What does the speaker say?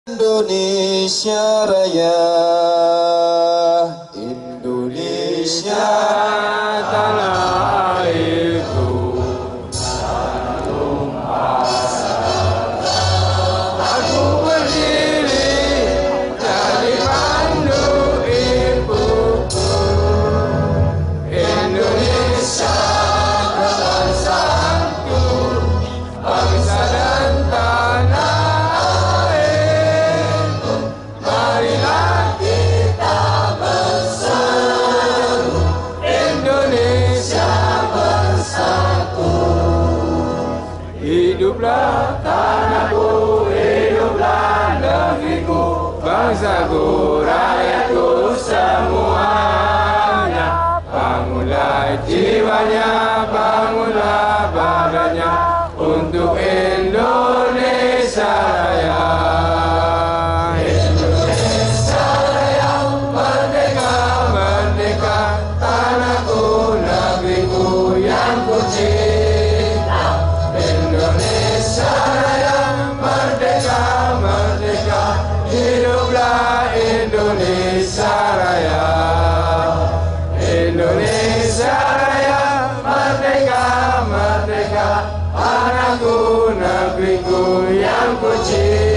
Indonesia Raya, Indonesia tanah airku, tumpah aku berdiri dari pandu ibuku. Indonesia bangsaku, bangsa dan tanah. Hiduplah tanahku, hiduplah negeriku, bangsaku, rakyatku semuanya. Bangunlah jiwanya, bangunlah badannya untuk Indonesia Raya. Indonesia Raya, merdeka, merdeka, tanahku, negeriku yang ku cinta. Indonesia Raya, merdeka, merdeka, hiduplah Indonesia Raya. Indonesia Raya, merdeka, merdeka, tanahku, negeriku yang ku cinta.